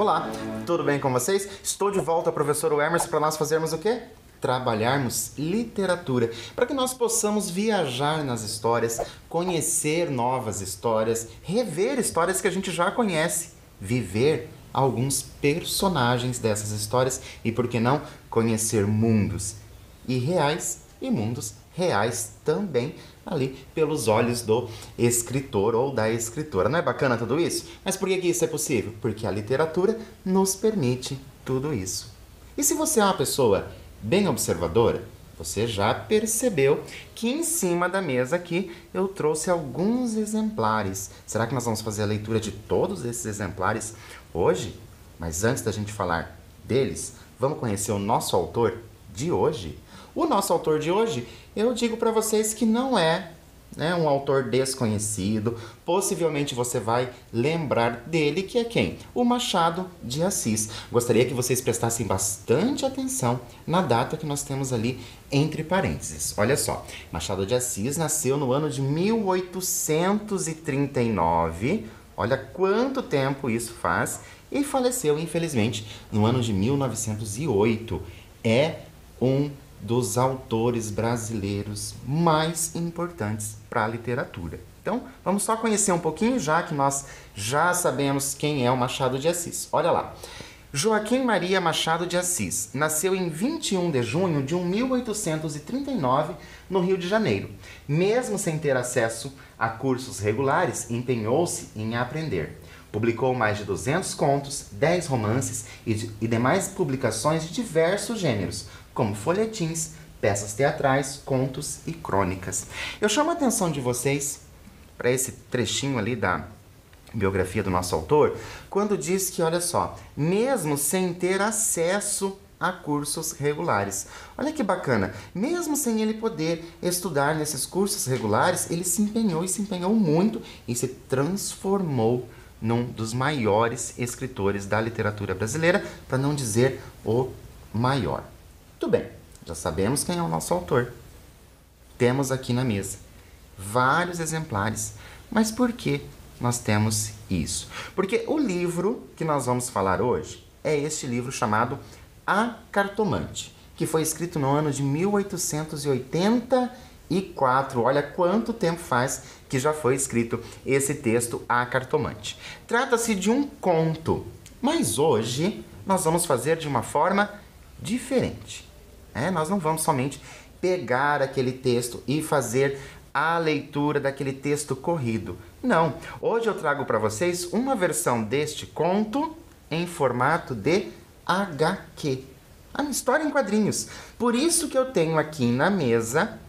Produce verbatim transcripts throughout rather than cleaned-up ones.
Olá, tudo bem com vocês? Estou de volta, professor Emerson, para nós fazermos o quê? Trabalharmos literatura, para que nós possamos viajar nas histórias, conhecer novas histórias, rever histórias que a gente já conhece, viver alguns personagens dessas histórias e, por que não, conhecer mundos irreais e mundos reais também, ali pelos olhos do escritor ou da escritora. Não é bacana tudo isso? Mas por que que isso é possível? Porque a literatura nos permite tudo isso. E se você é uma pessoa bem observadora, você já percebeu que em cima da mesa aqui eu trouxe alguns exemplares. Será que nós vamos fazer a leitura de todos esses exemplares hoje? Mas antes da gente falar deles, vamos conhecer o nosso autor de hoje? O nosso autor de hoje, eu digo para vocês que não é, né, um autor desconhecido. Possivelmente você vai lembrar dele, que é quem? O Machado de Assis. Gostaria que vocês prestassem bastante atenção na data que nós temos ali entre parênteses. Olha só, Machado de Assis nasceu no ano de mil oitocentos e trinta e nove, olha quanto tempo isso faz, e faleceu, infelizmente, no ano de mil novecentos e oito. É um dos autores brasileiros mais importantes para a literatura. Então, vamos só conhecer um pouquinho, já que nós já sabemos quem é o Machado de Assis. Olha lá. Joaquim Maria Machado de Assis nasceu em vinte e um de junho de mil oitocentos e trinta e nove, no Rio de Janeiro. Mesmo sem ter acesso a cursos regulares, empenhou-se em aprender. Publicou mais de duzentos contos, dez romances e, de, e demais publicações de diversos gêneros, como folhetins, peças teatrais, contos e crônicas. Eu chamo a atenção de vocês para esse trechinho ali da biografia do nosso autor, quando diz que, olha só, mesmo sem ter acesso a cursos regulares. Olha que bacana, mesmo sem ele poder estudar nesses cursos regulares, ele se empenhou e se empenhou muito e se transformou num dos maiores escritores da literatura brasileira, para não dizer o maior. Muito bem, já sabemos quem é o nosso autor. Temos aqui na mesa vários exemplares. Mas por que nós temos isso? Porque o livro que nós vamos falar hoje é este livro chamado A Cartomante, que foi escrito no ano de mil oitocentos e oitenta e quatro. Olha quanto tempo faz que já foi escrito esse texto, A Cartomante. Trata-se de um conto, mas hoje nós vamos fazer de uma forma diferente. É, nós não vamos somente pegar aquele texto e fazer a leitura daquele texto corrido. Não, hoje eu trago para vocês uma versão deste conto em formato de agá quê, a história em quadrinhos. Por isso que eu tenho aqui na mesa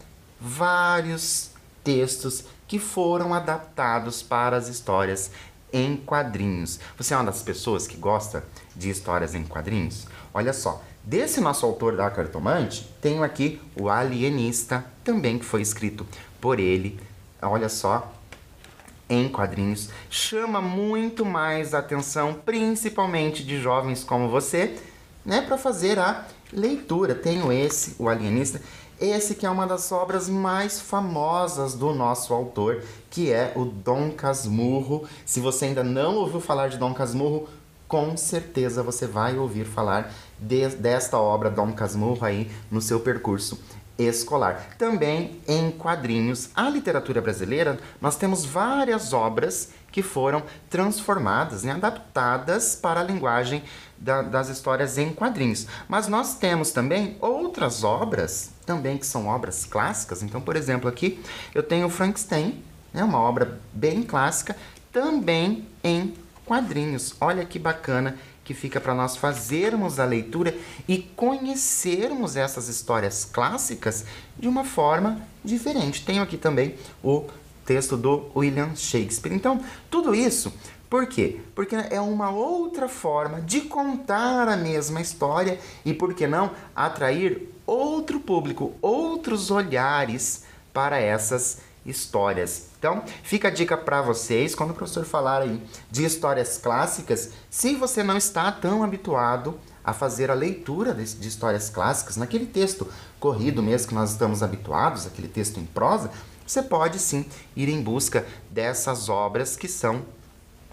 vários textos que foram adaptados para as histórias em quadrinhos. Você é uma das pessoas que gosta de histórias em quadrinhos? Olha só, desse nosso autor da Cartomante, tenho aqui o Alienista, também que foi escrito por ele. Olha só, em quadrinhos. Chama muito mais a atenção, principalmente de jovens como você, né, para fazer a leitura. Tenho esse, o Alienista, esse que é uma das obras mais famosas do nosso autor, que é o Dom Casmurro. Se você ainda não ouviu falar de Dom Casmurro, com certeza você vai ouvir falar de, desta obra Dom Casmurro aí no seu percurso escolar. Também em quadrinhos. A literatura brasileira, nós temos várias obras que foram transformadas, né, adaptadas para a linguagem da, das histórias em quadrinhos. Mas nós temos também outras obras, também que são obras clássicas. Então, por exemplo, aqui eu tenho Frankenstein, né, uma obra bem clássica, também em quadrinhos. Olha que bacana que fica para nós fazermos a leitura e conhecermos essas histórias clássicas de uma forma diferente. Tenho aqui também o texto do William Shakespeare. Então, tudo isso, por quê? Porque é uma outra forma de contar a mesma história e, por que não, atrair outro público, outros olhares para essas histórias. Então, fica a dica para vocês, quando o professor falar aí de histórias clássicas, se você não está tão habituado a fazer a leitura de, de histórias clássicas, naquele texto corrido mesmo que nós estamos habituados, aquele texto em prosa, você pode sim ir em busca dessas obras que são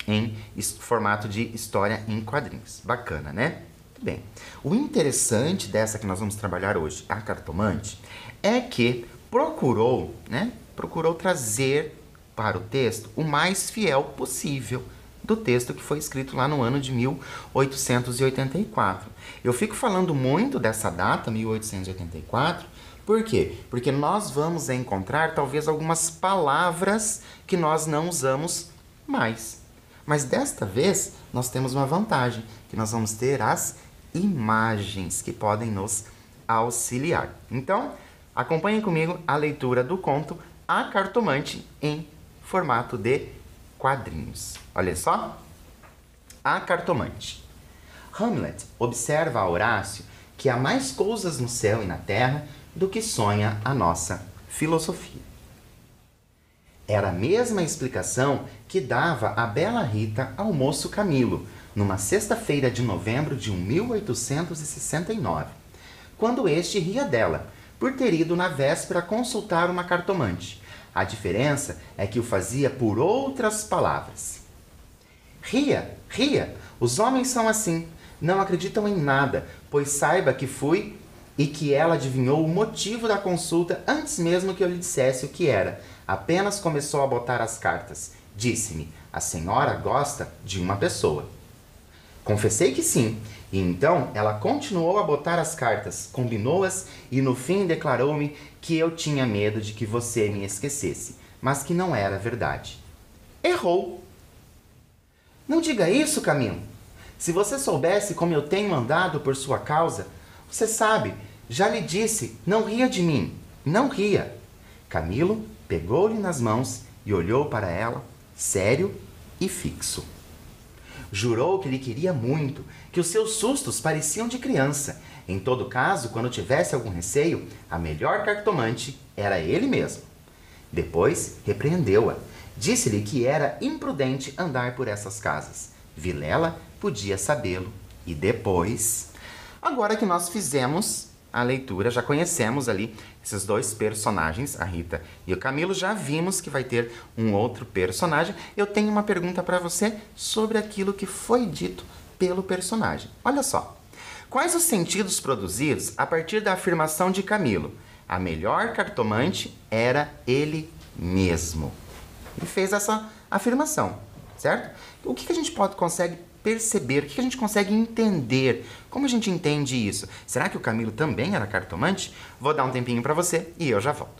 em formato de história em quadrinhos. Bacana, né? Muito bem. O interessante dessa que nós vamos trabalhar hoje, a cartomante, é que procurou, né? Procurou trazer para o texto o mais fiel possível do texto que foi escrito lá no ano de mil oitocentos e oitenta e quatro. Eu fico falando muito dessa data, mil oitocentos e oitenta e quatro, por quê? Porque nós vamos encontrar talvez algumas palavras que nós não usamos mais. Mas desta vez nós temos uma vantagem, que nós vamos ter as imagens que podem nos auxiliar. Então, acompanhem comigo a leitura do conto A Cartomante em formato de quadrinhos. Olha só. A Cartomante. Hamlet observa a Horácio que há mais coisas no céu e na terra do que sonha a nossa filosofia. Era a mesma explicação que dava a bela Rita ao moço Camilo, numa sexta-feira de novembro de mil oitocentos e sessenta e nove, quando este ria dela, por ter ido na véspera consultar uma cartomante. A diferença é que o fazia por outras palavras. Ria, ria, os homens são assim, não acreditam em nada, pois saiba que fui e que ela adivinhou o motivo da consulta antes mesmo que eu lhe dissesse o que era. Apenas começou a botar as cartas. Disse-me, a senhora gosta de uma pessoa. Confessei que sim, e então ela continuou a botar as cartas, combinou-as e no fim declarou-me que eu tinha medo de que você me esquecesse, mas que não era verdade. Errou. Não diga isso, Camilo. Se você soubesse como eu tenho andado por sua causa, você sabe, já lhe disse, não ria de mim, não ria. Camilo pegou-lhe nas mãos e olhou para ela, sério e fixo. Jurou que lhe queria muito, que os seus sustos pareciam de criança. Em todo caso, quando tivesse algum receio, a melhor cartomante era ele mesmo. Depois, repreendeu-a. Disse-lhe que era imprudente andar por essas casas. Vilela podia sabê-lo. E depois... Agora que nós fizemos a leitura, já conhecemos ali esses dois personagens, a Rita e o Camilo, já vimos que vai ter um outro personagem. Eu tenho uma pergunta para você sobre aquilo que foi dito pelo personagem. Olha só. Quais os sentidos produzidos a partir da afirmação de Camilo? A melhor cartomante era ele mesmo. Ele fez essa afirmação, certo? O que a gente pode, consegue perceber, o que a gente consegue entender? Como a gente entende isso? Será que o Camilo também era cartomante? Vou dar um tempinho para você e eu já volto.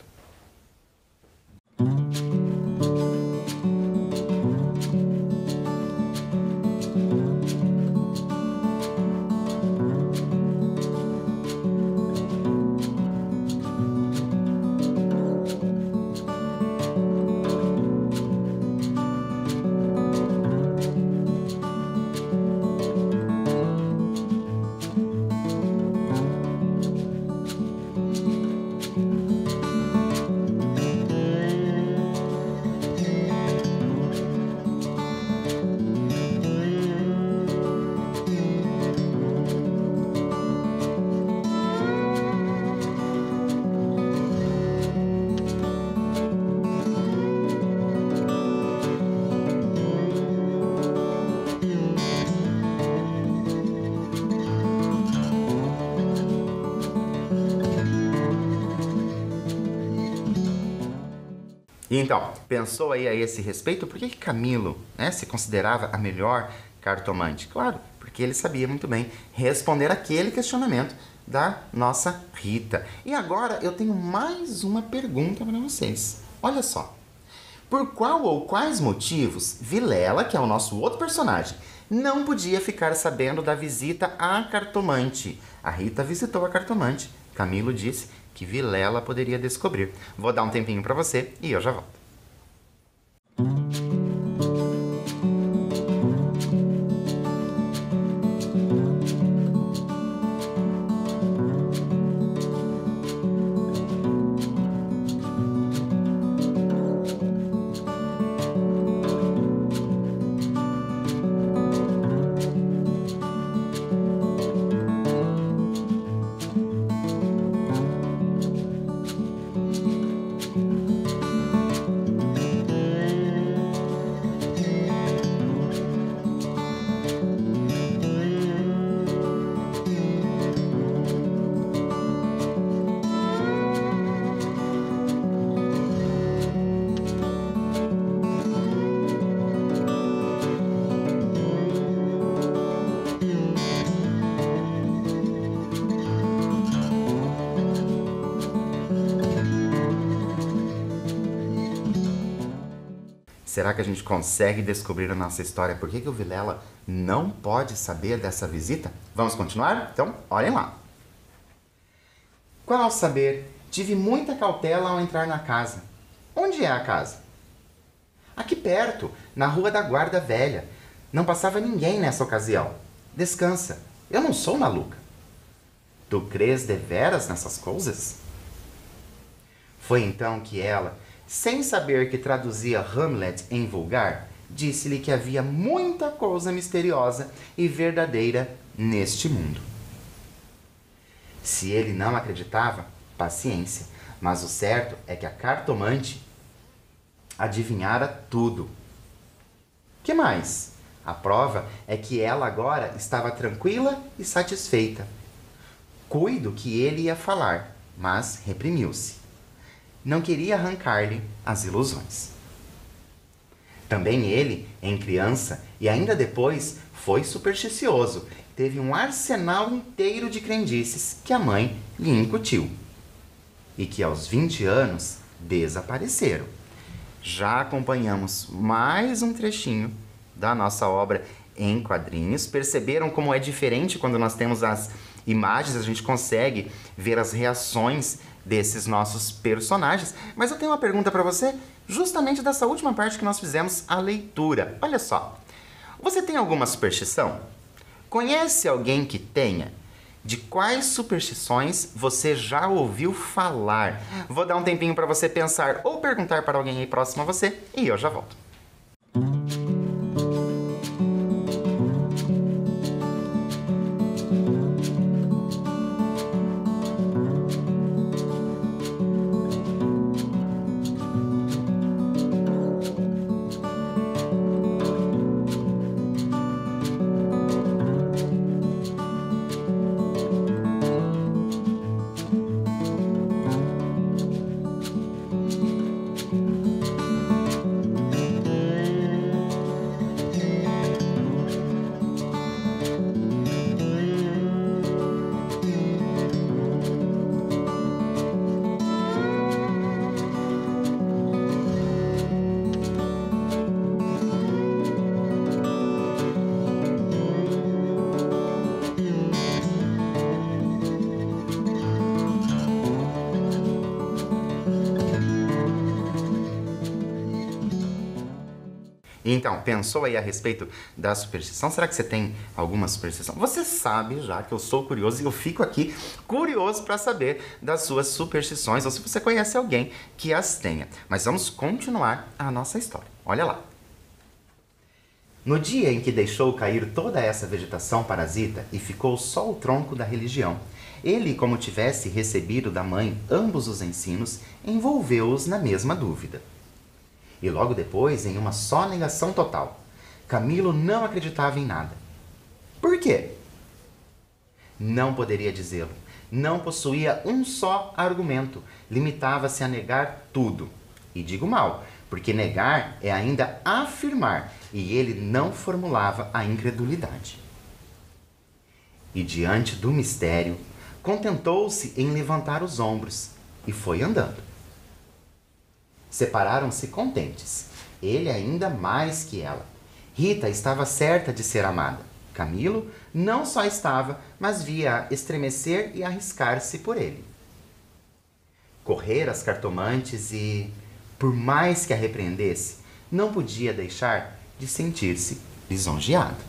Então, pensou aí a esse respeito, por que que Camilo, né, se considerava a melhor cartomante? Claro, porque ele sabia muito bem responder aquele questionamento da nossa Rita. E agora eu tenho mais uma pergunta para vocês. Olha só. Por qual ou quais motivos Vilela, que é o nosso outro personagem, não podia ficar sabendo da visita à cartomante? A Rita visitou a cartomante. Camilo disse que Vilela poderia descobrir. Vou dar um tempinho para você e eu já volto. Será que a gente consegue descobrir na nossa história por que, que o Vilela não pode saber dessa visita? Vamos continuar? Então, olhem lá. Qual saber, tive muita cautela ao entrar na casa. Onde é a casa? Aqui perto, na rua da Guarda Velha. Não passava ninguém nessa ocasião. Descansa, eu não sou maluca. Tu crês deveras nessas coisas? Foi então que ela, sem saber que traduzia Hamlet em vulgar, disse-lhe que havia muita coisa misteriosa e verdadeira neste mundo. Se ele não acreditava, paciência, mas o certo é que a cartomante adivinhara tudo. Que mais? A prova é que ela agora estava tranquila e satisfeita. Cuido que ele ia falar, mas reprimiu-se. Não queria arrancar-lhe as ilusões. Também ele, em criança, e ainda depois, foi supersticioso. Teve um arsenal inteiro de crendices que a mãe lhe incutiu. E que aos vinte anos desapareceram. Já acompanhamos mais um trechinho da nossa obra em quadrinhos. Perceberam como é diferente quando nós temos as imagens, a gente consegue ver as reações desses nossos personagens. Mas eu tenho uma pergunta para você, justamente dessa última parte que nós fizemos a leitura. Olha só, você tem alguma superstição? Conhece alguém que tenha? De quais superstições você já ouviu falar? Vou dar um tempinho para você pensar ou perguntar para alguém aí próximo a você e eu já volto. Então, pensou aí a respeito da superstição? Será que você tem alguma superstição? Você sabe já que eu sou curioso e eu fico aqui curioso para saber das suas superstições ou se você conhece alguém que as tenha. Mas vamos continuar a nossa história. Olha lá. No dia em que deixou cair toda essa vegetação parasita e ficou só o tronco da religião, ele, como tivesse recebido da mãe ambos os ensinos, envolveu-os na mesma dúvida. E logo depois, em uma só negação total. Camilo não acreditava em nada. Por quê? Não poderia dizê-lo. Não possuía um só argumento. Limitava-se a negar tudo. E digo mal, porque negar é ainda afirmar, e ele não formulava a incredulidade. E diante do mistério, contentou-se em levantar os ombros e foi andando. Separaram-se contentes, ele ainda mais que ela. Rita estava certa de ser amada. Camilo não só estava, mas via-a estremecer e arriscar-se por ele. Correr às cartomantes e, por mais que a repreendesse, não podia deixar de sentir-se lisonjeado.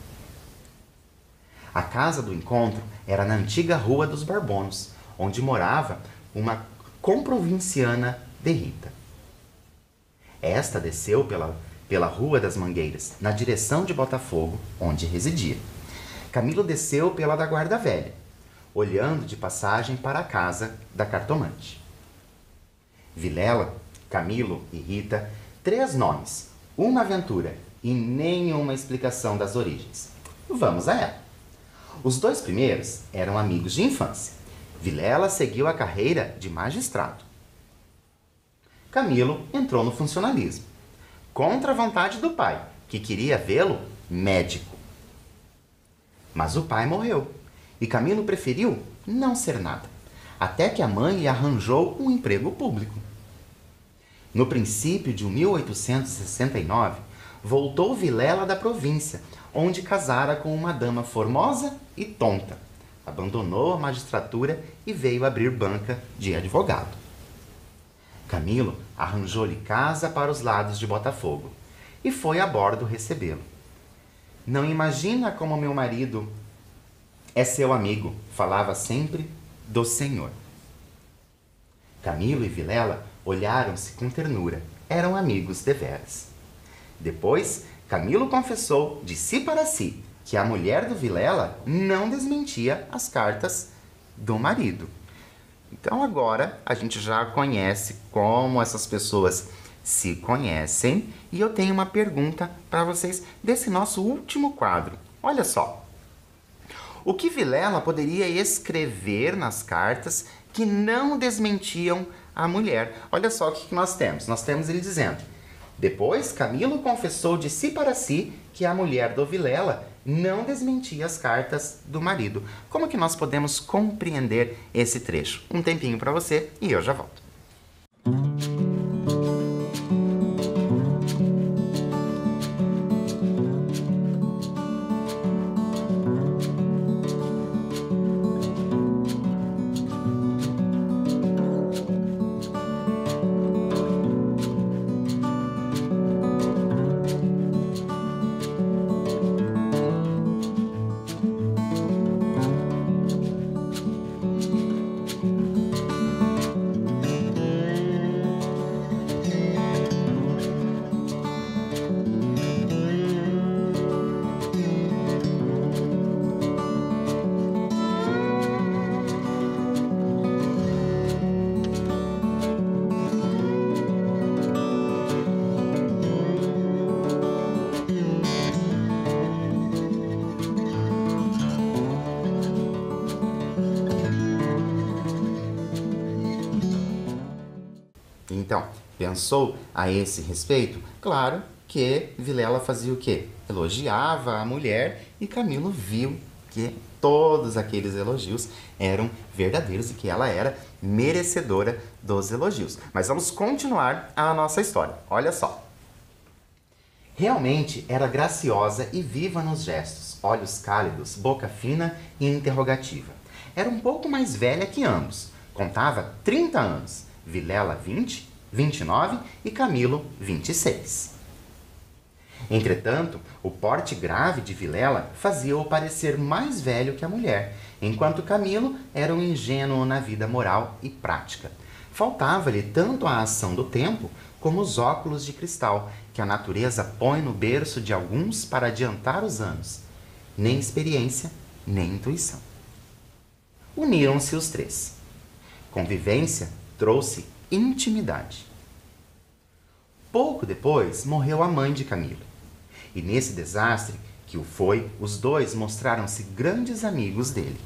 A casa do encontro era na antiga Rua dos Barbonos, onde morava uma comprovinciana de Rita. Esta desceu pela, pela Rua das Mangueiras, na direção de Botafogo, onde residia. Camilo desceu pela da Guarda Velha, olhando de passagem para a casa da cartomante. Vilela, Camilo e Rita, três nomes, uma aventura e nenhuma explicação das origens. Vamos a ela. Os dois primeiros eram amigos de infância. Vilela seguiu a carreira de magistrado. Camilo entrou no funcionalismo, contra a vontade do pai, que queria vê-lo médico. Mas o pai morreu, e Camilo preferiu não ser nada, até que a mãe lhe arranjou um emprego público. No princípio de mil oitocentos e sessenta e nove, voltou Vilela da província, onde casara com uma dama formosa e tonta. Abandonou a magistratura e veio abrir banca de advogado. Camilo arranjou-lhe casa para os lados de Botafogo e foi a bordo recebê-lo. Não imagina como meu marido é seu amigo, falava sempre do Senhor. Camilo e Vilela olharam-se com ternura, eram amigos deveras. Depois, Camilo confessou de si para si que a mulher do Vilela não desmentia as cartas do marido. Então agora a gente já conhece como essas pessoas se conhecem e eu tenho uma pergunta para vocês desse nosso último quadro. Olha só, o que Vilela poderia escrever nas cartas que não desmentiam a mulher? Olha só o que nós temos. Nós temos ele dizendo: depois Camilo confessou de si para si que a mulher do Vilela não desmentia as cartas do marido. Como que nós podemos compreender esse trecho? Um tempinho para você e eu já volto. Então, pensou a esse respeito? Claro que Vilela fazia o quê? Elogiava a mulher e Camilo viu que todos aqueles elogios eram verdadeiros e que ela era merecedora dos elogios. Mas vamos continuar a nossa história. Olha só. Realmente era graciosa e viva nos gestos, olhos cálidos, boca fina e interrogativa. Era um pouco mais velha que ambos. Contava trinta anos. Vilela, vinte, vinte e nove e Camilo, vinte e seis. Entretanto, o porte grave de Vilela fazia-o parecer mais velho que a mulher, enquanto Camilo era um ingênuo na vida moral e prática. Faltava-lhe tanto a ação do tempo como os óculos de cristal que a natureza põe no berço de alguns para adiantar os anos. Nem experiência, nem intuição. Uniram-se os três. Convivência trouxe intimidade. Pouco depois morreu a mãe de Camilo. E nesse desastre que o foi, os dois mostraram-se grandes amigos dele.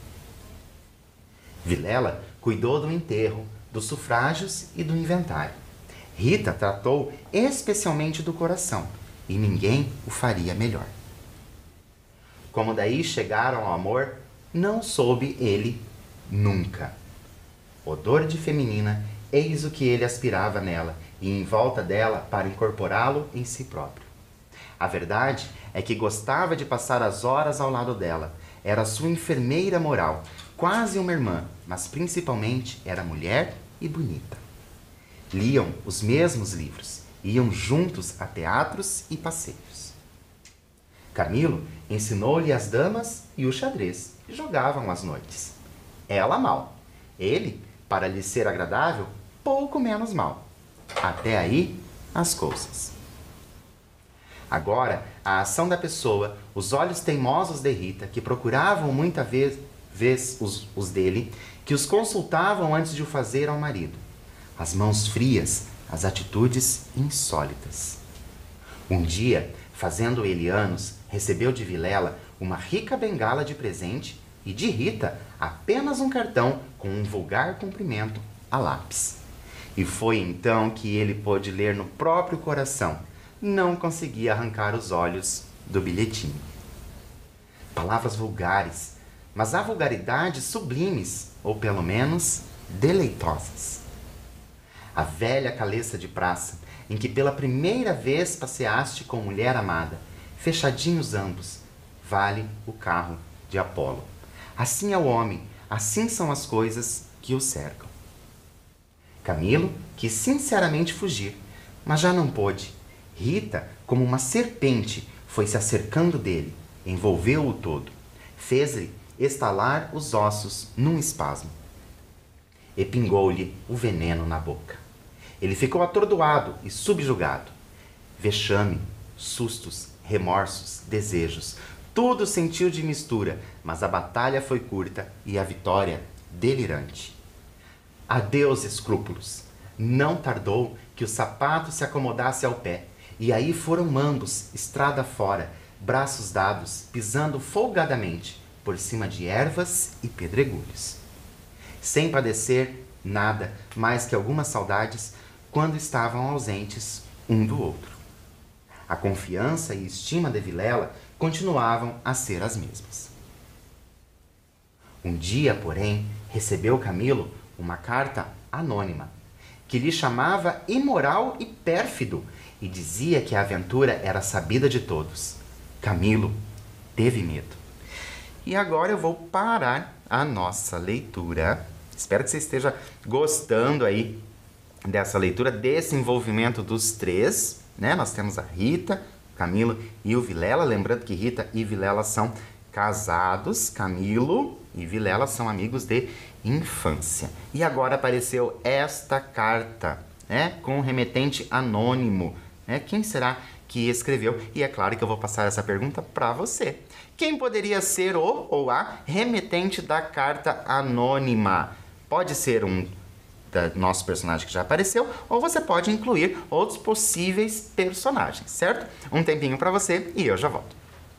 Vilela cuidou do enterro, dos sufrágios e do inventário. Rita tratou especialmente do coração, e ninguém o faria melhor. Como daí chegaram ao amor, não soube ele nunca. Odor de feminina, eis o que ele aspirava nela, e em volta dela para incorporá-lo em si próprio. A verdade é que gostava de passar as horas ao lado dela. Era sua enfermeira moral, quase uma irmã, mas principalmente era mulher e bonita. Liam os mesmos livros, iam juntos a teatros e passeios. Camilo ensinou-lhe as damas e o xadrez, e jogavam às noites. Ela mal, ele, para lhe ser agradável, pouco menos mal. Até aí, as coisas. Agora, a ação da pessoa, os olhos teimosos de Rita, que procuravam muita vez, vez os, os dele, que os consultavam antes de o fazer ao marido. As mãos frias, as atitudes insólitas. Um dia, fazendo ele anos, recebeu de Vilela uma rica bengala de presente e de Rita apenas um cartão com um vulgar cumprimento a lápis. E foi então que ele pôde ler no próprio coração. Não conseguia arrancar os olhos do bilhetinho. Palavras vulgares, mas há vulgaridades sublimes, ou pelo menos deleitosas. a velha caleça de praça, em que pela primeira vez passeaste com mulher amada, fechadinhos ambos, vale o carro de Apolo. Assim é o homem, assim são as coisas que o cercam. Camilo quis sinceramente fugir, mas já não pôde. Rita, como uma serpente, foi se acercando dele, envolveu-o todo, fez-lhe estalar os ossos num espasmo. E pingou-lhe o veneno na boca. Ele ficou atordoado e subjugado. Vexame, sustos, remorsos, desejos, tudo sentiu de mistura, mas a batalha foi curta e a vitória delirante. Adeus, escrúpulos. Não tardou que o sapato se acomodasse ao pé, e aí foram ambos, estrada fora, braços dados, pisando folgadamente por cima de ervas e pedregulhos, sem padecer nada mais que algumas saudades quando estavam ausentes um do outro. A confiança e estima de Vilela continuavam a ser as mesmas. Um dia, porém, recebeu Camilo uma carta anônima, que lhe chamava imoral e pérfido e dizia que a aventura era sabida de todos. Camilo teve medo. E agora eu vou parar a nossa leitura. Espero que você esteja gostando aí dessa leitura, desse envolvimento dos três, né? Nós temos a Rita, o Camilo e o Vilela. Lembrando que Rita e Vilela são casados. Camilo e Vilela são amigos de infância. E agora apareceu esta carta, né? Com o remetente anônimo. Né? Quem será que escreveu? E é claro que eu vou passar essa pergunta para você. Quem poderia ser o ou a remetente da carta anônima? Pode ser um da nosso personagem que já apareceu, ou você pode incluir outros possíveis personagens, certo? Um tempinho para você e eu já volto.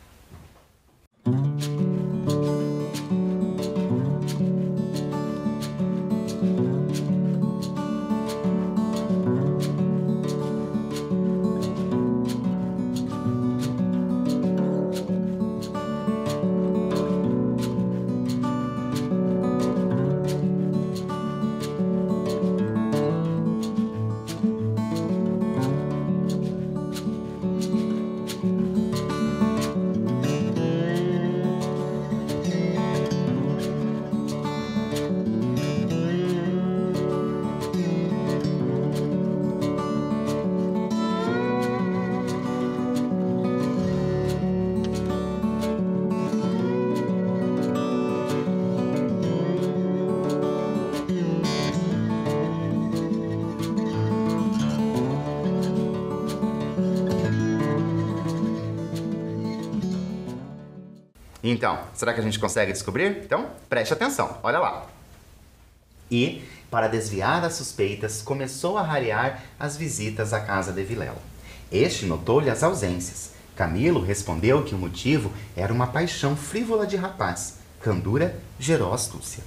Então, será que a gente consegue descobrir? Então, preste atenção, olha lá. E, para desviar as suspeitas, começou a rarear as visitas à casa de Vilela. Este notou-lhe as ausências. Camilo respondeu que o motivo era uma paixão frívola de rapaz. Candura gerou astúcia.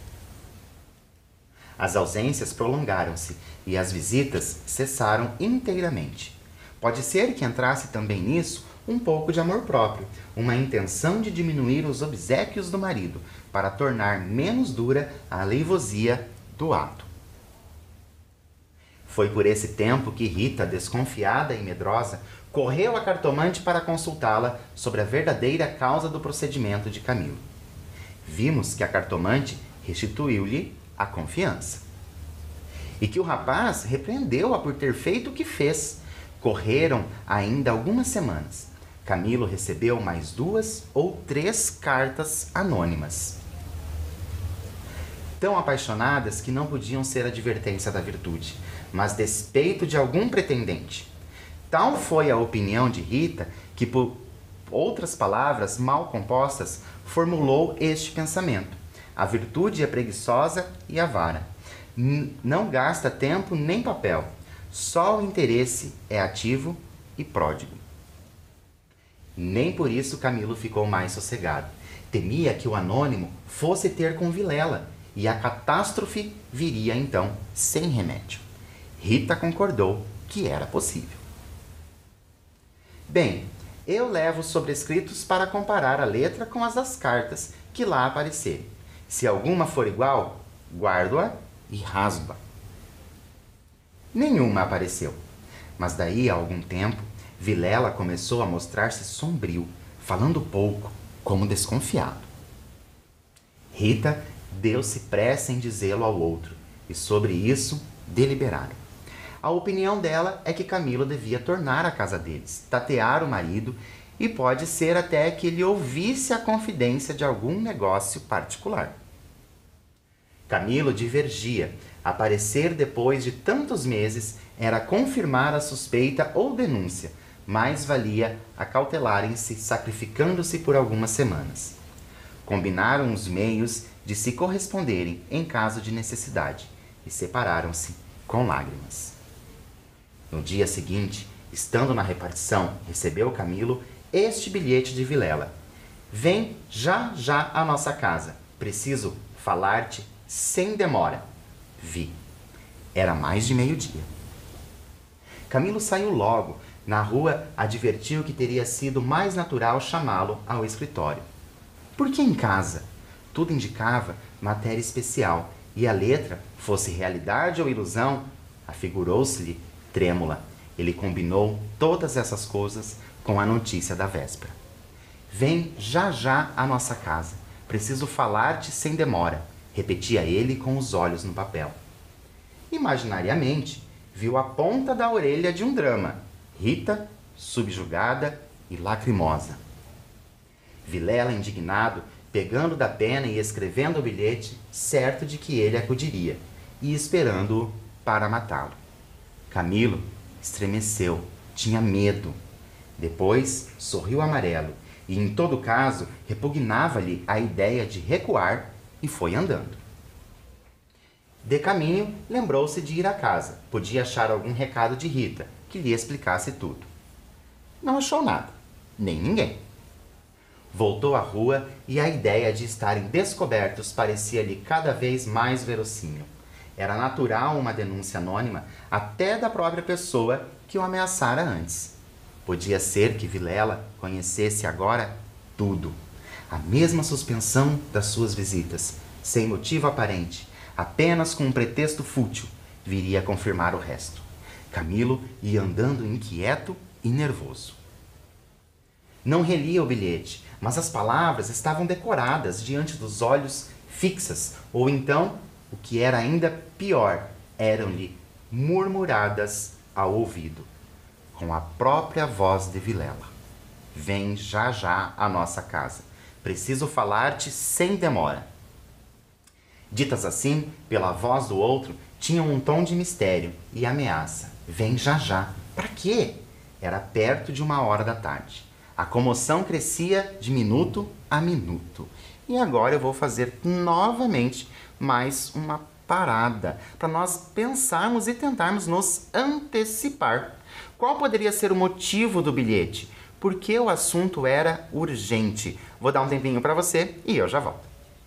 As ausências prolongaram-se e as visitas cessaram inteiramente. Pode ser que entrasse também nisso um pouco de amor próprio, uma intenção de diminuir os obséquios do marido, para tornar menos dura a aleivosia do ato. Foi por esse tempo que Rita, desconfiada e medrosa, correu à cartomante para consultá-la sobre a verdadeira causa do procedimento de Camilo. Vimos que a cartomante restituiu-lhe a confiança. E que o rapaz repreendeu-a por ter feito o que fez. Correram ainda algumas semanas. Camilo recebeu mais duas ou três cartas anônimas, tão apaixonadas que não podiam ser advertência da virtude, mas despeito de algum pretendente. Tal foi a opinião de Rita que, por outras palavras mal compostas, formulou este pensamento: a virtude é preguiçosa e avara. N- não gasta tempo nem papel. Só o interesse é ativo e pródigo. Nem por isso Camilo ficou mais sossegado. Temia que o anônimo fosse ter com Vilela, e a catástrofe viria então sem remédio. Rita concordou que era possível. Bem, eu levo os sobrescritos para comparar a letra com as das cartas que lá aparecerem. Se alguma for igual, guardo-a e rasgo-a. Nenhuma apareceu. Mas daí a algum tempo, Vilela começou a mostrar-se sombrio, falando pouco, como desconfiado. Rita deu-se pressa em dizê-lo ao outro, e sobre isso deliberaram. A opinião dela é que Camilo devia tornar a casa deles, tatear o marido, e pode ser até que ele ouvisse a confidência de algum negócio particular. Camilo divergia. Aparecer depois de tantos meses era confirmar a suspeita ou denúncia, mais valia acautelarem-se sacrificando-se por algumas semanas. Combinaram os meios de se corresponderem em caso de necessidade e separaram-se com lágrimas. No dia seguinte, estando na repartição, recebeu Camilo este bilhete de Vilela. Vem já já à nossa casa. Preciso falar-te sem demora. Vi. Era mais de meio-dia. Camilo saiu logo. Na rua, advertiu que teria sido mais natural chamá-lo ao escritório. Por que em casa? Tudo indicava matéria especial, e a letra, fosse realidade ou ilusão, afigurou-se-lhe trêmula. Ele combinou todas essas coisas com a notícia da véspera. Vem já já à nossa casa. Preciso falar-te sem demora, repetia ele com os olhos no papel. Imaginariamente, viu a ponta da orelha de um drama. Rita, subjugada e lacrimosa. Vilela, indignado, pegando da pena e escrevendo o bilhete, certo de que ele acudiria, e esperando-o para matá-lo. Camilo estremeceu, tinha medo. Depois, sorriu amarelo, e em todo caso, repugnava-lhe a ideia de recuar, e foi andando. De caminho, lembrou-se de ir à casa. Podia achar algum recado de Rita, que lhe explicasse tudo. Não achou nada, nem ninguém. Voltou à rua e a ideia de estarem descobertos parecia-lhe cada vez mais verossímil. Era natural uma denúncia anônima até da própria pessoa que o ameaçara antes. Podia ser que Vilela conhecesse agora tudo. A mesma suspensão das suas visitas, sem motivo aparente, apenas com um pretexto fútil, viria a confirmar o resto. Camilo ia andando inquieto e nervoso. Não relia o bilhete, mas as palavras estavam decoradas diante dos olhos fixas, ou então, o que era ainda pior, eram-lhe murmuradas ao ouvido, com a própria voz de Vilela. Vem já já à nossa casa. Preciso falar-te sem demora. Ditas assim, pela voz do outro, tinham um tom de mistério e ameaça. Vem já já. Para quê? Era perto de uma hora da tarde. A comoção crescia de minuto a minuto. E agora eu vou fazer novamente mais uma parada para nós pensarmos e tentarmos nos antecipar. Qual poderia ser o motivo do bilhete? Por que o assunto era urgente? Vou dar um tempinho para você e eu já volto.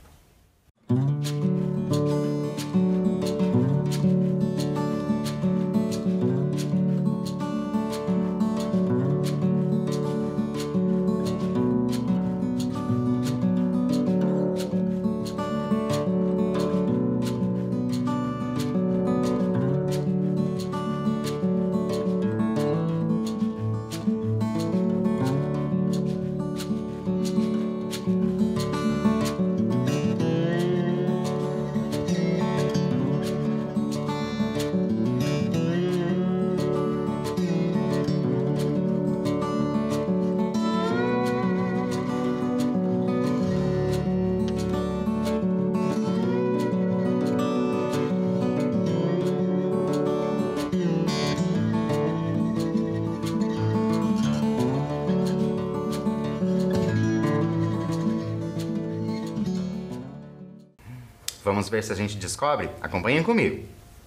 Vamos ver se a gente descobre? Acompanhem comigo.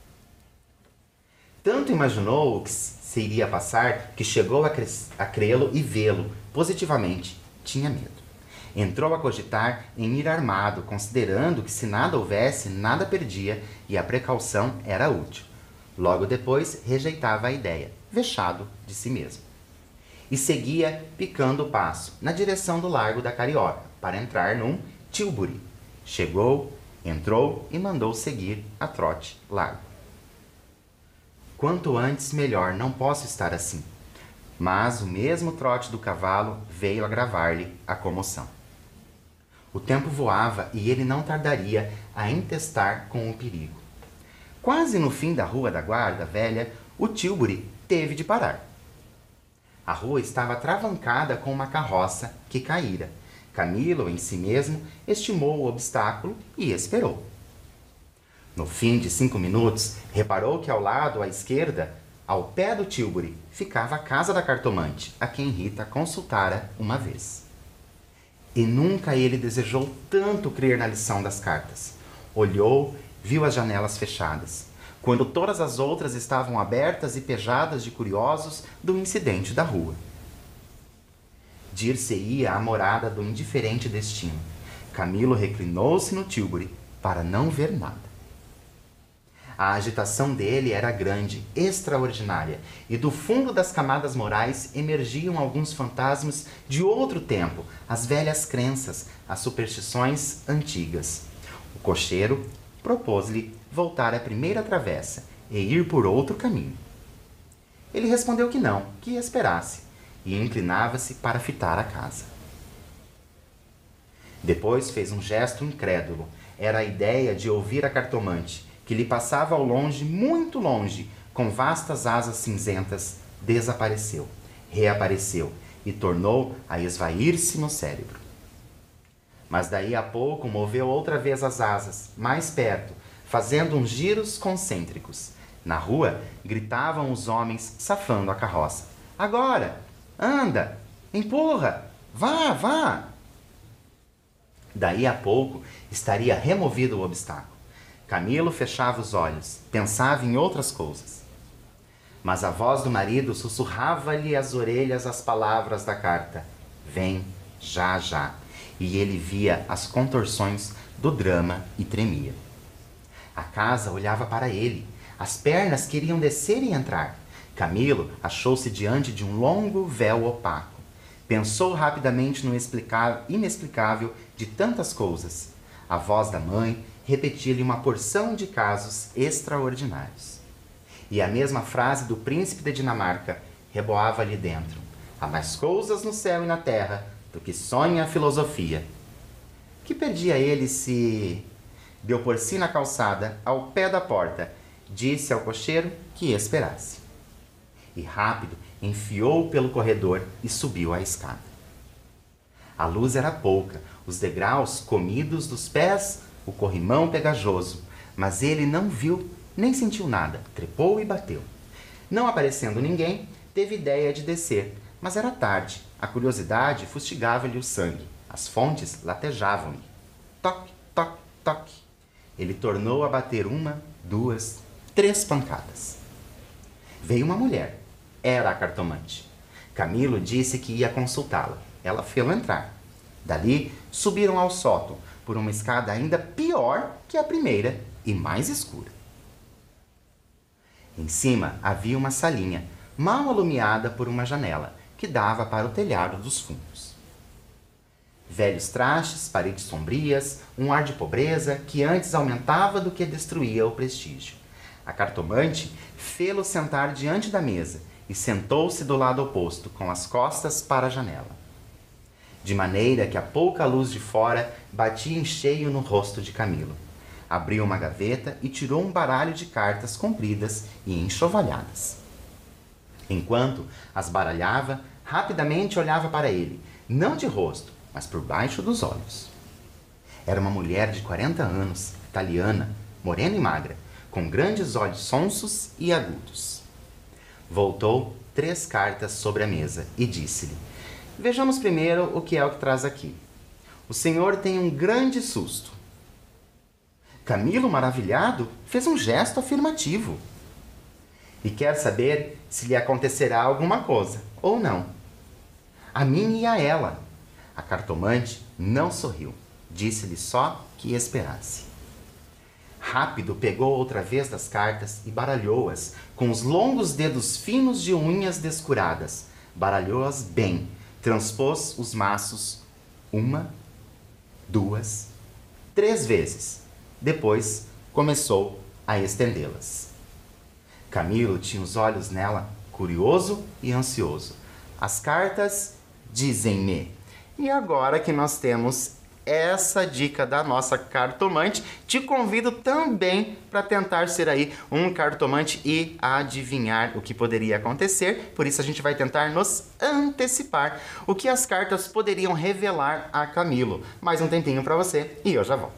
Tanto imaginou o que se iria passar que chegou a, cre a crê-lo e vê-lo positivamente. Tinha medo. Entrou a cogitar em ir armado, considerando que se nada houvesse, nada perdia e a precaução era útil. Logo depois, rejeitava a ideia, vexado de si mesmo. E seguia picando o passo, na direção do Largo da Carioca, para entrar num Tilbury. Chegou, entrou e mandou seguir a trote largo. Quanto antes, melhor, não posso estar assim. Mas o mesmo trote do cavalo veio agravar-lhe a comoção. O tempo voava e ele não tardaria a entestar com o perigo. Quase no fim da Rua da Guarda Velha, o tílburi teve de parar. A rua estava atravancada com uma carroça que caíra. Camilo, em si mesmo, estimou o obstáculo e esperou. No fim de cinco minutos, reparou que ao lado à esquerda, ao pé do tílburi, ficava a casa da cartomante, a quem Rita consultara uma vez. E nunca ele desejou tanto crer na lição das cartas. Olhou, viu as janelas fechadas, quando todas as outras estavam abertas e pejadas de curiosos do incidente da rua. Dir-se-ia à morada do indiferente destino. Camilo reclinou-se no tílburi para não ver nada. A agitação dele era grande, extraordinária, e do fundo das camadas morais emergiam alguns fantasmas de outro tempo, as velhas crenças, as superstições antigas. O cocheiro propôs-lhe voltar à primeira travessa e ir por outro caminho. Ele respondeu que não, que esperasse, e inclinava-se para fitar a casa. Depois fez um gesto incrédulo. Era a ideia de ouvir a cartomante, que lhe passava ao longe, muito longe, com vastas asas cinzentas, desapareceu, reapareceu e tornou a esvair-se no cérebro. Mas daí a pouco moveu outra vez as asas, mais perto, fazendo uns giros concêntricos. Na rua, gritavam os homens, safando a carroça. Agora! Anda! Empurra! Vá, vá! Daí a pouco estaria removido o obstáculo. Camilo fechava os olhos, pensava em outras coisas. Mas a voz do marido sussurrava-lhe às orelhas as palavras da carta. Vem, já, já. E ele via as contorções do drama e tremia. A casa olhava para ele. As pernas queriam descer e entrar. Camilo achou-se diante de um longo véu opaco. Pensou rapidamente no inexplicável de tantas coisas. A voz da mãe repetia-lhe uma porção de casos extraordinários. E a mesma frase do príncipe de Dinamarca reboava-lhe dentro. Há mais coisas no céu e na terra do que sonha a filosofia. Que perdia ele se... Deu por si na calçada, ao pé da porta, disse ao cocheiro que esperasse. E rápido enfiou pelo corredor e subiu a escada. A luz era pouca, os degraus comidos dos pés, o corrimão pegajoso, mas ele não viu nem sentiu nada, trepou e bateu. Não aparecendo ninguém, teve ideia de descer, mas era tarde, a curiosidade fustigava-lhe o sangue, as fontes latejavam-lhe. Toque, toque, toque. Ele tornou a bater uma, duas, três pancadas. Veio uma mulher. Era a cartomante. Camilo disse que ia consultá-la. Ela fê-lo entrar. Dali, subiram ao sótão, por uma escada ainda pior que a primeira e mais escura. Em cima havia uma salinha, mal alumiada por uma janela, que dava para o telhado dos fundos. Velhos trastes, paredes sombrias, um ar de pobreza que antes aumentava do que destruía o prestígio. A cartomante fê-lo sentar diante da mesa e sentou-se do lado oposto, com as costas para a janela. De maneira que a pouca luz de fora batia em cheio no rosto de Camilo. Abriu uma gaveta e tirou um baralho de cartas compridas e enxovalhadas. Enquanto as baralhava, rapidamente olhava para ele, não de rosto, mas por baixo dos olhos. Era uma mulher de quarenta anos, italiana, morena e magra, com grandes olhos sonsos e agudos. Voltou três cartas sobre a mesa e disse-lhe: vejamos primeiro o que é o que traz aqui. O senhor tem um grande susto. Camilo, maravilhado, fez um gesto afirmativo. E quer saber se lhe acontecerá alguma coisa, ou não. A mim e a ela. A cartomante não sorriu. Disse-lhe só que esperasse. Rápido pegou outra vez das cartas e baralhou-as com os longos dedos finos de unhas descuradas. Baralhou-as bem. Transpôs os maços uma, duas, três vezes. Depois começou a estendê-las. Camilo tinha os olhos nela, curioso e ansioso. As cartas dizem-me. E agora que nós temos essa dica da nossa cartomante, te convido também para tentar ser aí um cartomante e adivinhar o que poderia acontecer. Por isso a gente vai tentar nos antecipar o que as cartas poderiam revelar a Camilo. Mais um tempinho para você e eu já volto.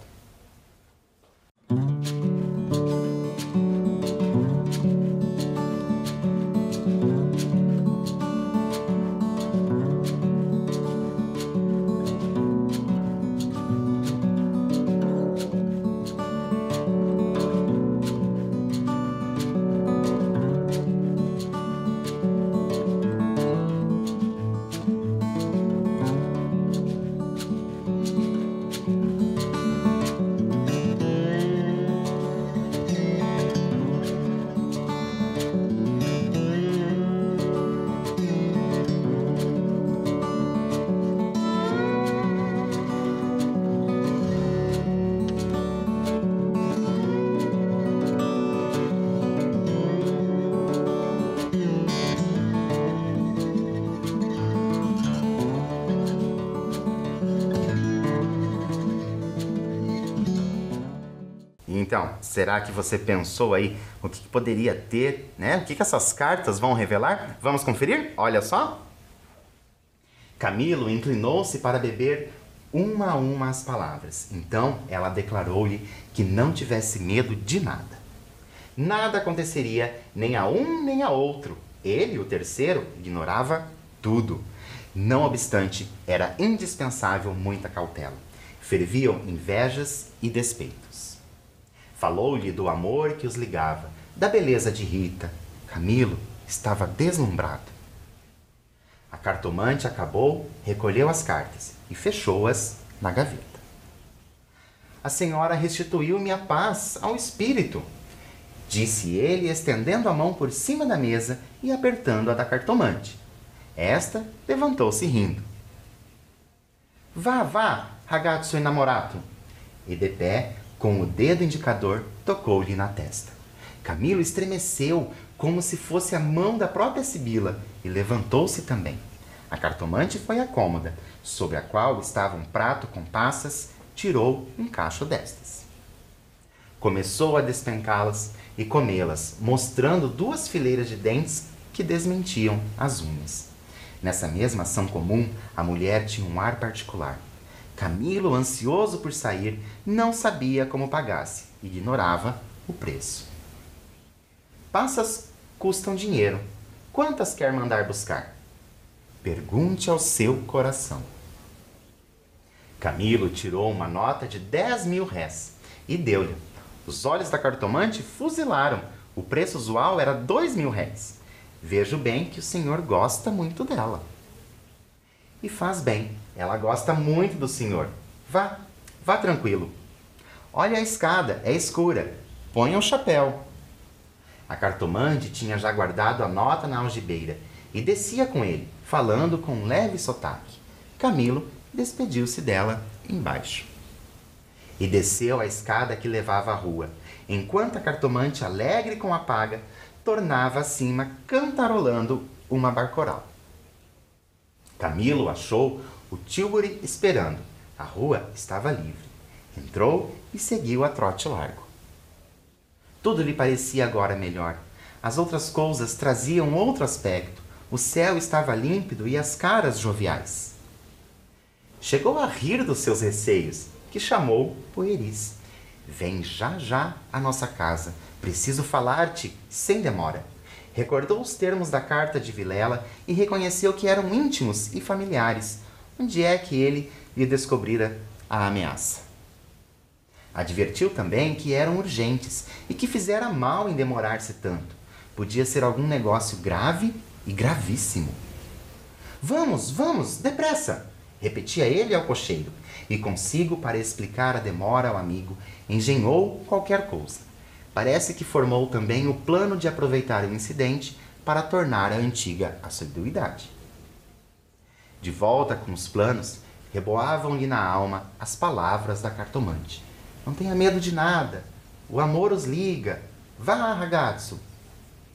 Então, será que você pensou aí o que poderia ter, né? O que essas cartas vão revelar? Vamos conferir? Olha só! Camilo inclinou-se para beber uma a uma as palavras. Então, ela declarou-lhe que não tivesse medo de nada. Nada aconteceria nem a um nem a outro. Ele, o terceiro, ignorava tudo. Não obstante, era indispensável muita cautela. Ferviam invejas e despeitos. Falou-lhe do amor que os ligava, da beleza de Rita. Camilo estava deslumbrado. A cartomante acabou, recolheu as cartas e fechou-as na gaveta. A senhora restituiu-me a paz ao espírito, disse ele, estendendo a mão por cima da mesa e apertando a da cartomante. Esta levantou-se rindo. Vá, vá, ragazzo innamorato. E de pé, com o dedo indicador, tocou-lhe na testa. Camilo estremeceu, como se fosse a mão da própria Sibila, e levantou-se também. A cartomante foi à cômoda, sobre a qual estava um prato com passas, tirou um cacho destas. Começou a despencá-las e comê-las, mostrando duas fileiras de dentes que desmentiam as unhas. Nessa mesma ação comum, a mulher tinha um ar particular. Camilo, ansioso por sair, não sabia como pagasse, ignorava o preço. Passas custam dinheiro. Quantas quer mandar buscar? Pergunte ao seu coração. Camilo tirou uma nota de dez mil réis e deu-lhe. Os olhos da cartomante fuzilaram. O preço usual era dois mil réis. Vejo bem que o senhor gosta muito dela. E faz bem. Ela gosta muito do senhor. Vá, vá tranquilo. Olha a escada, é escura. Ponha o chapéu. A cartomante tinha já guardado a nota na algibeira e descia com ele, falando com um leve sotaque. Camilo despediu-se dela embaixo. E desceu a escada que levava à rua, enquanto a cartomante, alegre com a paga, tornava acima cantarolando uma barcoral. Camilo achou o tílburi esperando. A rua estava livre. Entrou e seguiu a trote largo. Tudo lhe parecia agora melhor. As outras coisas traziam outro aspecto. O céu estava límpido e as caras joviais. Chegou a rir dos seus receios, que chamou pueris. Vem já já à nossa casa. Preciso falar-te sem demora. Recordou os termos da carta de Vilela e reconheceu que eram íntimos e familiares. Onde é que ele lhe descobrira a ameaça? Advertiu também que eram urgentes e que fizera mal em demorar-se tanto. Podia ser algum negócio grave e gravíssimo. Vamos, vamos, depressa! Repetia ele ao cocheiro, e consigo, para explicar a demora ao amigo, engenhou qualquer coisa. Parece que formou também o plano de aproveitar o incidente para tornar a antiga assiduidade. De volta com os planos, reboavam-lhe na alma as palavras da cartomante. Não tenha medo de nada. O amor os liga. Vá, ragazzo.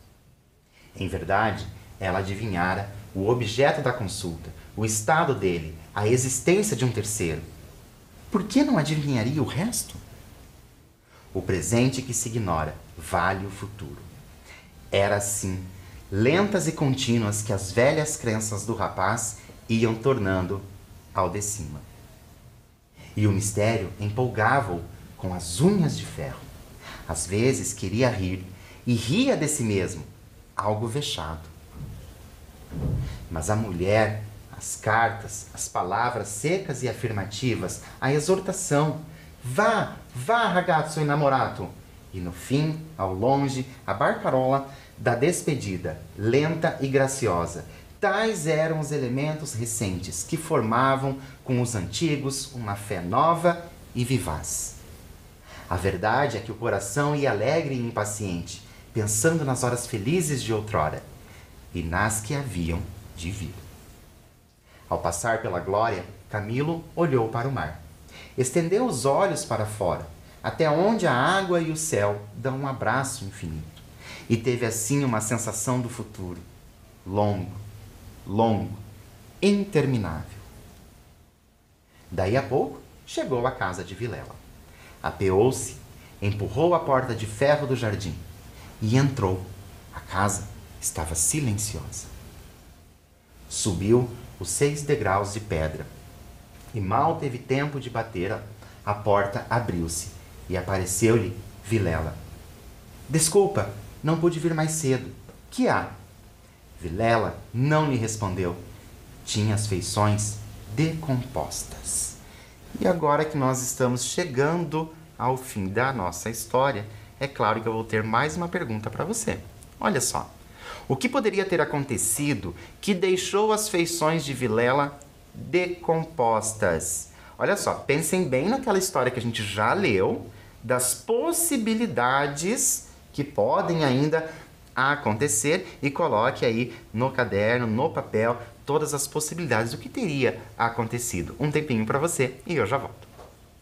Em verdade, ela adivinhara o objeto da consulta, o estado dele, a existência de um terceiro. Por que não adivinharia o resto? O presente que se ignora vale o futuro. Era assim, lentas e contínuas, que as velhas crenças do rapaz iam tornando ao de cima. E o mistério empolgava-o com as unhas de ferro. Às vezes queria rir, e ria de si mesmo, algo vexado. Mas a mulher, as cartas, as palavras secas e afirmativas, a exortação, vá, vá, ragazzo innamorato, e no fim, ao longe, a barcarola da despedida, lenta e graciosa. Tais eram os elementos recentes que formavam com os antigos uma fé nova e vivaz. A verdade é que o coração ia alegre e impaciente, pensando nas horas felizes de outrora e nas que haviam de vir. Ao passar pela glória, Camilo olhou para o mar. Estendeu os olhos para fora, até onde a água e o céu dão um abraço infinito. E teve assim uma sensação do futuro, longo, longo, interminável. Daí a pouco, chegou à casa de Vilela. Apeou-se, empurrou a porta de ferro do jardim e entrou. A casa estava silenciosa. Subiu os seis degraus de pedra e mal teve tempo de bater, a porta abriu-se e apareceu-lhe Vilela. Desculpa, não pude vir mais cedo. Que há? Vilela não lhe respondeu. Tinha as feições decompostas. E agora que nós estamos chegando ao fim da nossa história, é claro que eu vou ter mais uma pergunta para você. Olha só, o que poderia ter acontecido que deixou as feições de Vilela decompostas? Olha só, pensem bem naquela história que a gente já leu, das possibilidades que podem ainda acontecer, e coloque aí no caderno, no papel, todas as possibilidades do que teria acontecido. Um tempinho para você e eu já volto.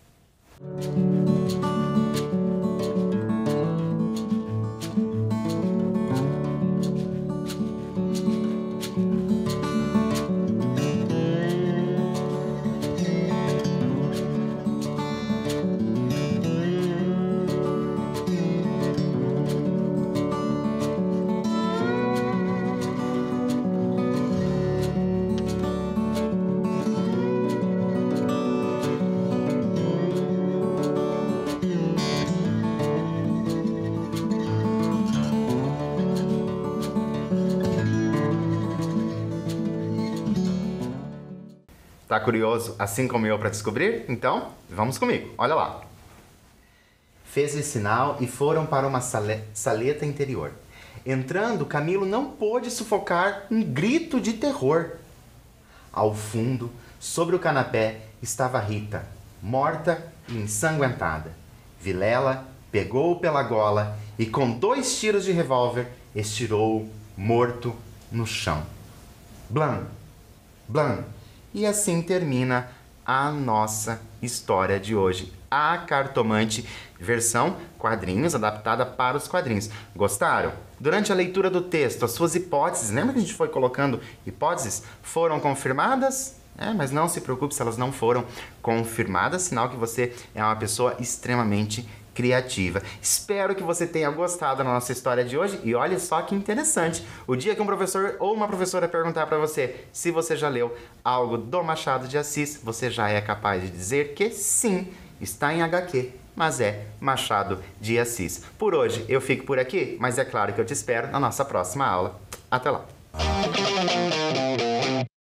Tá curioso, assim como eu, para descobrir? Então, vamos comigo. Olha lá. Fez-lhe sinal e foram para uma sale- saleta interior. Entrando, Camilo não pôde sufocar um grito de terror. Ao fundo, sobre o canapé, estava Rita, morta e ensanguentada. Vilela pegou-o pela gola e, com dois tiros de revólver, estirou-o morto no chão. Blam! Blam! E assim termina a nossa história de hoje. A Cartomante, versão quadrinhos, adaptada para os quadrinhos. Gostaram? Durante a leitura do texto, as suas hipóteses, lembra que a gente foi colocando hipóteses? Foram confirmadas? É, mas não se preocupe se elas não foram confirmadas, sinal que você é uma pessoa extremamente criativa. Espero que você tenha gostado da nossa história de hoje e olha só que interessante. O dia que um professor ou uma professora perguntar para você se você já leu algo do Machado de Assis, você já é capaz de dizer que sim, está em agá quê, mas é Machado de Assis. Por hoje eu fico por aqui, mas é claro que eu te espero na nossa próxima aula. Até lá!